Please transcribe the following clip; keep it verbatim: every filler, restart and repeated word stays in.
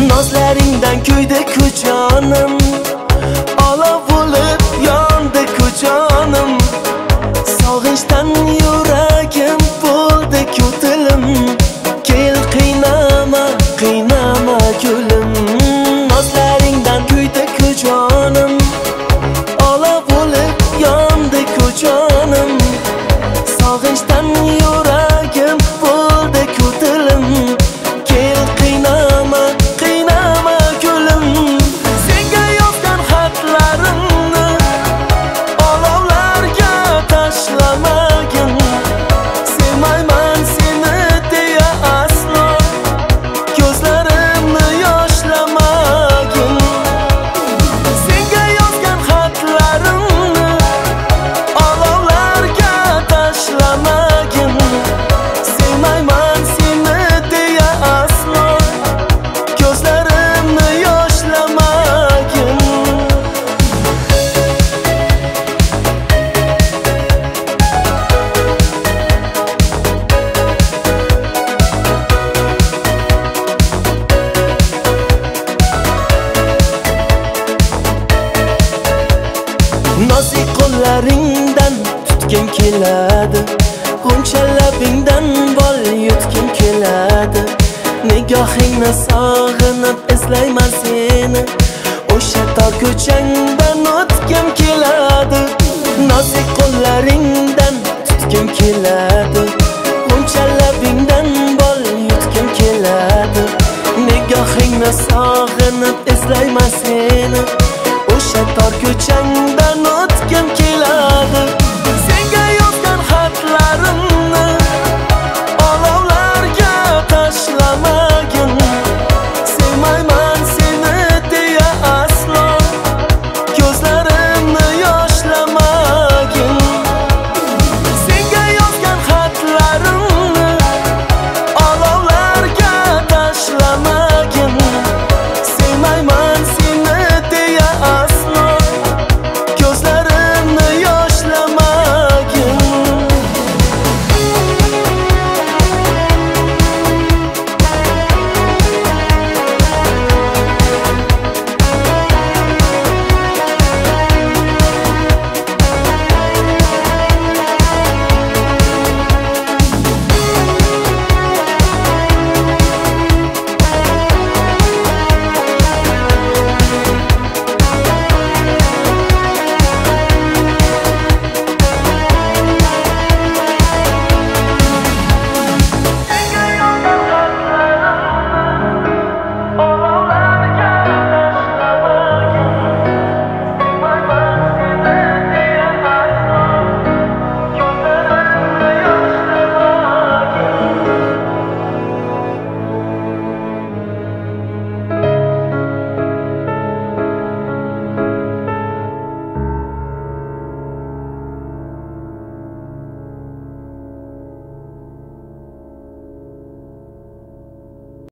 Nozlaringdan kuydi-ku jonim, olov bo'lib yondi-ku jonim. Sog'inchdan yuragim bo'ldi-ku tilim. Kel qiynama, qiynama gulim. Nozlaringdan kuydi-ku jonim, olov bo'lib yondi-ku jonim. Sog'inchdan yuragim bo'ldi-ku tilim. Kel qiynama, qiynama gulim. Senga yozgan xatlarimni olovlarga tashlamagin. Sevmayman seni deya aslo ko'zlarimni yoshlamagin. Senga yozgan xatlarimni olovlarga tashlamagin. Sevmayman seni deya aslo ko'zlarimni yoshlamagin. Nozik qo'llaringdan tutgim keladi, g'uncha labingdan bol yutgim keladi. Nigohingni sog'inib izlayman seni, o'sha tor ko'changdan o'tgim keladi. Nozik qo'llaringdan tutgim keladi, g'uncha